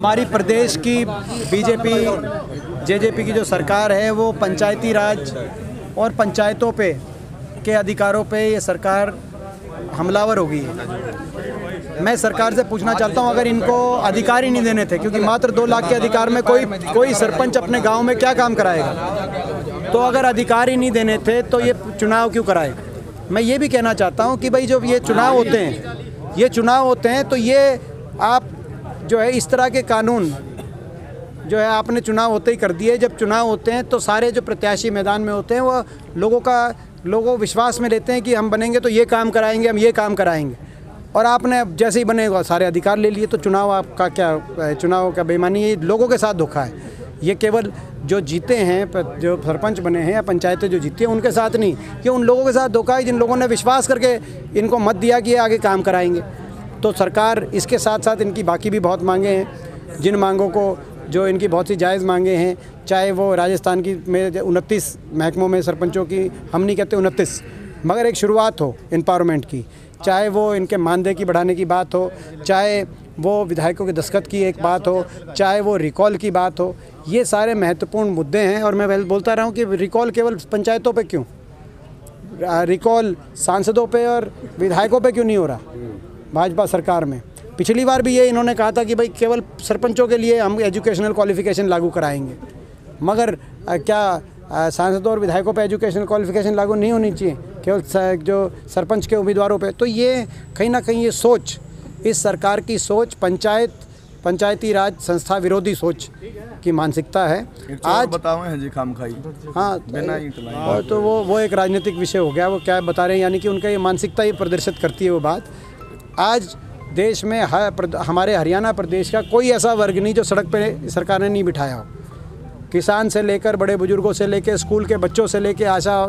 हमारी प्रदेश की BJP JJP की जो सरकार है वो पंचायती राज और पंचायतों पे के अधिकारों पे ये सरकार हमलावर हो गई है। मैं सरकार से पूछना चाहता हूँ, अगर इनको अधिकार ही नहीं देने थे, क्योंकि मात्र 2 लाख के अधिकार में कोई सरपंच अपने गांव में क्या काम कराएगा, तो अगर अधिकार ही नहीं देने थे तो ये चुनाव क्यों कराए। मैं ये भी कहना चाहता हूँ कि भाई जब ये चुनाव होते हैं तो ये आप जो है इस तरह के कानून जो है आपने चुनाव होते ही कर दिए। जब चुनाव होते हैं तो सारे जो प्रत्याशी मैदान में होते हैं वो लोगों विश्वास में लेते हैं कि हम बनेंगे तो ये काम कराएंगे, हम ये काम कराएंगे, और आपने जैसे ही बनेगा सारे अधिकार ले लिए। तो चुनाव आपका क्या, चुनाव का बेईमानी, ये लोगों के साथ धोखा है। ये केवल जो जीते हैं, जो सरपंच बने हैं या पंचायतें जो जीती हैं उनके साथ नहीं, ये उन लोगों के साथ धोखा है जिन लोगों ने विश्वास करके इनको मत दिया कि ये आगे काम कराएंगे। तो सरकार इसके साथ साथ इनकी बाकी भी बहुत मांगे हैं, जिन मांगों को जो इनकी बहुत सी जायज़ मांगे हैं, चाहे वो राजस्थान की में 29 महकमों में सरपंचों की, हम नहीं कहते 29, मगर एक शुरुआत हो एम्पावरमेंट की, चाहे वो इनके मानदेय की बढ़ाने की बात हो, चाहे वो विधायकों के दस्तखत की एक बात हो, चाहे वो रिकॉल की बात हो, ये सारे महत्वपूर्ण मुद्दे हैं। और मैं बोलता रहा हूँ कि रिकॉल केवल पंचायतों पे क्यों, रिकॉल सांसदों पे और विधायकों पे क्यों नहीं हो रहा भाजपा सरकार में। पिछली बार भी ये इन्होंने कहा था कि भाई केवल सरपंचों के लिए हम एजुकेशनल क्वालिफ़िकेशन लागू कराएंगे, मगर क्या सांसदों और विधायकों पे एजुकेशनल क्वालिफ़िकेशन लागू नहीं होनी चाहिए, केवल जो सरपंच के उम्मीदवारों पे। तो ये कहीं ना कहीं ये सोच, इस सरकार की सोच पंचायती राज संस्था विरोधी सोच की मानसिकता है। आज बताओ जी खाम खाई, हाँ, और तो वो एक राजनीतिक विषय हो गया। वो क्या बता रहे हैं, यानी कि उनका ये मानसिकता ही प्रदर्शित करती है वो बात। आज देश में हमारे हरियाणा प्रदेश का कोई ऐसा वर्ग नहीं जो सड़क पे सरकार ने नहीं बिठाया हो। किसान से लेकर बड़े बुजुर्गों से लेकर स्कूल के बच्चों से लेकर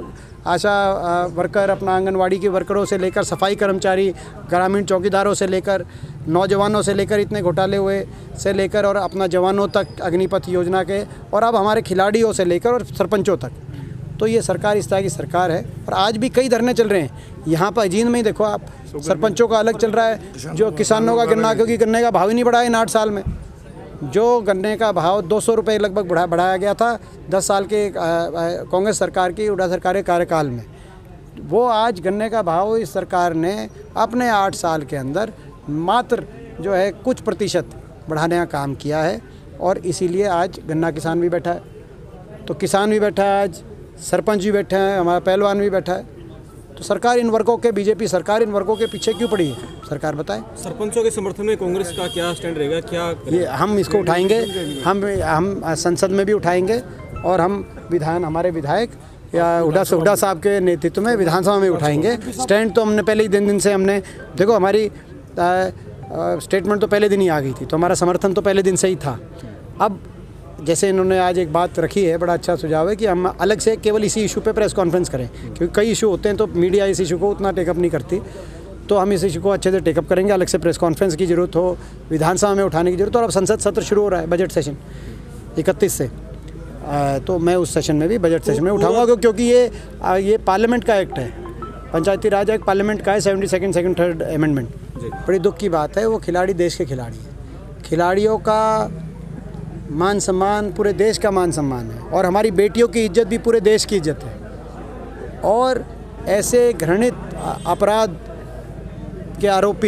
आशा वर्कर, अपना आंगनवाड़ी के वर्करों से लेकर सफाई कर्मचारी, ग्रामीण चौकीदारों से लेकर नौजवानों से लेकर, इतने घोटाले हुए से लेकर और अपना जवानों तक अग्निपथ योजना के, और अब हमारे खिलाड़ियों से लेकर और सरपंचों तक। तो ये सरकार इस तरह की सरकार है। और आज भी कई धरने चल रहे हैं यहाँ पर अजीत में ही देखो आप, सरपंचों का अलग चल रहा है, जो किसानों का गन्ना, क्योंकि गन्ने का भाव ही नहीं बढ़ा इन 8 साल में। जो गन्ने का भाव 200 रुपये लगभग बढ़ाया गया था 10 साल के कांग्रेस सरकार की, हुड्डा सरकार के कार्यकाल में, वो आज गन्ने का भाव इस सरकार ने अपने 8 साल के अंदर मात्र जो है कुछ प्रतिशत बढ़ाने का काम किया है। और इसीलिए आज गन्ना किसान भी बैठा है, तो किसान भी बैठा है, आज सरपंच भी बैठे हैं, हमारा पहलवान भी बैठा है। तो सरकार इन वर्गों के, बीजेपी सरकार इन वर्गों के पीछे क्यों पड़ी है, सरकार बताए। सरपंचों के समर्थन में कांग्रेस का क्या स्टैंड रहेगा, क्या ये हम इसको उठाएंगे, हम संसद में भी उठाएंगे, और हम हमारे विधायक या हुड्डा साहब के नेतृत्व में विधानसभा में उठाएंगे। स्टैंड तो हमने पहले ही दिन से हमने देखो, हमारी स्टेटमेंट तो पहले दिन ही आ गई थी, तो हमारा समर्थन तो पहले दिन से ही था। अब जैसे इन्होंने आज एक बात रखी है, बड़ा अच्छा सुझाव है कि हम अलग से केवल इसी इशू पे प्रेस कॉन्फ्रेंस करें, क्योंकि कई इशू होते हैं तो मीडिया इस इशू को उतना टेकअप नहीं करती। तो हम इस इशू को अच्छे से टेकअप करेंगे, अलग से प्रेस कॉन्फ्रेंस की ज़रूरत हो, विधानसभा में उठाने की जरूरत हो। और अब संसद सत्र शुरू हो रहा है, बजट सेशन 31 से, तो मैं उस सेशन में भी, बजट सेशन में उठाऊँगा, क्योंकि ये पार्लियामेंट का एक्ट है, पंचायती राज एक्ट पार्लियामेंट का है, 72nd, 2nd, 3rd अमेंडमेंट। बड़ी दुख की बात है, वो खिलाड़ी देश के खिलाड़ी हैं, खिलाड़ियों का मान सम्मान पूरे देश का मान सम्मान है, और हमारी बेटियों की इज्जत भी पूरे देश की इज्जत है। और ऐसे घृणित अपराध के आरोपी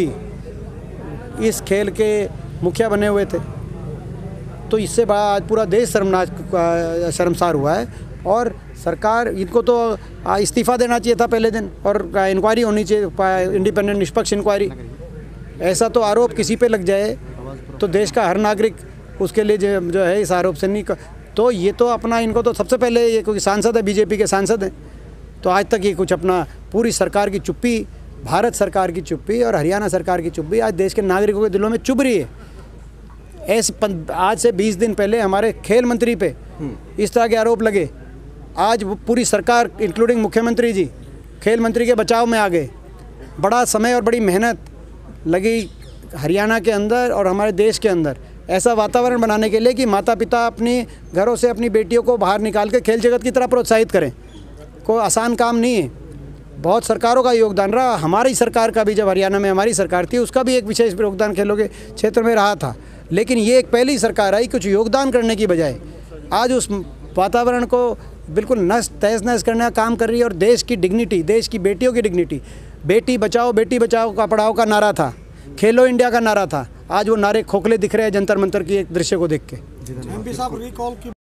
इस खेल के मुखिया बने हुए थे, तो इससे बड़ा आज पूरा देश शर्मसार हुआ है। और सरकार, इनको तो इस्तीफ़ा देना चाहिए था पहले दिन, और इंक्वायरी होनी चाहिए, इंडिपेंडेंट निष्पक्ष इंक्वायरी। ऐसा तो आरोप किसी पे लग जाए तो देश का हर नागरिक उसके लिए जो है इस आरोप से नहीं तो ये तो अपना, इनको तो सबसे पहले ये, क्योंकि सांसद है, बीजेपी के सांसद हैं, तो आज तक ये कुछ अपना पूरी सरकार की चुप्पी, भारत सरकार की चुप्पी और हरियाणा सरकार की चुप्पी आज देश के नागरिकों के दिलों में चुभ रही है। आज से 20 दिन पहले हमारे खेल मंत्री पे इस तरह के आरोप लगे, आज वो पूरी सरकार इंक्लूडिंग मुख्यमंत्री जी खेल मंत्री के बचाव में आ गए। बड़ा समय और बड़ी मेहनत लगी हरियाणा के अंदर और हमारे देश के अंदर ऐसा वातावरण बनाने के लिए कि माता पिता अपनी घरों से अपनी बेटियों को बाहर निकाल के खेल जगत की तरह प्रोत्साहित करें। कोई आसान काम नहीं है, बहुत सरकारों का योगदान रहा। हमारी सरकार का भी, जब हरियाणा में हमारी सरकार थी, उसका भी एक विशेष योगदान खेलों के क्षेत्र में रहा था। लेकिन ये एक पहली सरकार आई कुछ योगदान करने की बजाय आज उस वातावरण को बिल्कुल नष्ट तहस नहस करने का काम कर रही है। और देश की डिग्निटी, देश की बेटियों की डिग्निटी, बेटी बचाओ का पढ़ाओ का नारा था, खेलो इंडिया का नारा था, आज वो नारे खोखले दिख रहे हैं जंतर मंतर की एक दृश्य को देख के। MP साहब रिकॉल की